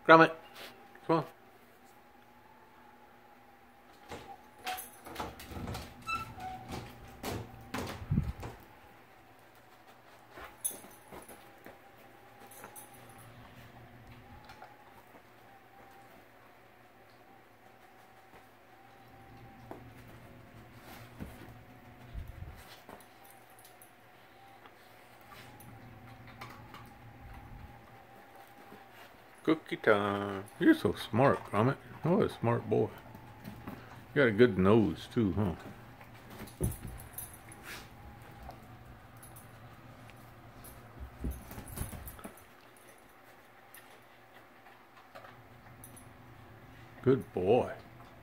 Grommet. Come on. Cookie time. You're so smart, Grommet. Oh, a smart boy. You got a good nose, too, huh? Good boy.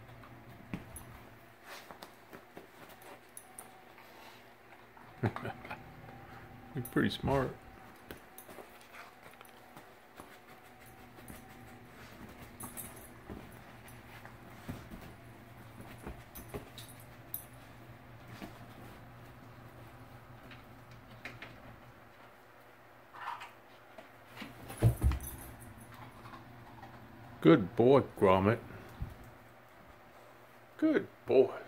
You're pretty smart. Good boy, Grommet. Good boy.